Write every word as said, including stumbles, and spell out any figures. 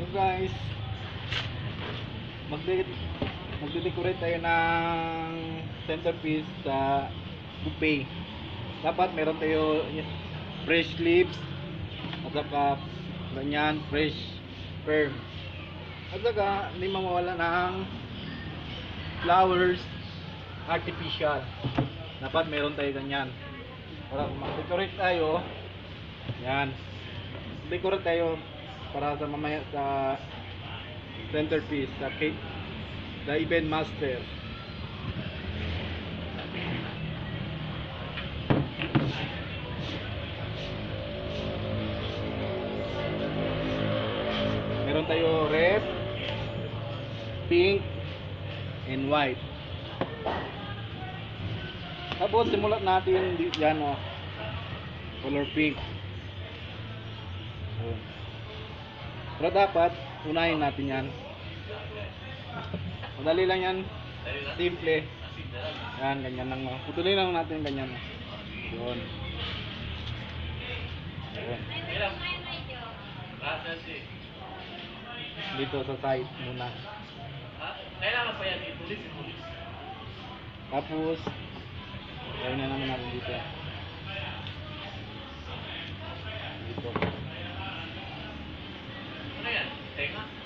guys, magde magde-decorate tayo ng centerpiece sa buffet. Dapat meron tayo fresh leaves at saka ganyan, fresh fern. At saka hindi mawawala ng flowers artificial. Dapat meron tayo ganyan. Para mag-decorate tayo. Yan. Decorate tayo para sa mamaya sa centerpiece sa cake, the event master. Meron tayo red, pink, and white. Tapos simulat natin diyan, oh, color pink. Oh. Pero dapat unahin natin yan. Madali lang yan, simple. Yan, ganyan lang. Putulin lang natin ganyan. Yun. Yun. Dito sa side muna. Kailangan pa yan itulis, itulis. Tapos gawin na naman natin dito. Dito. Ano yan? Tenga?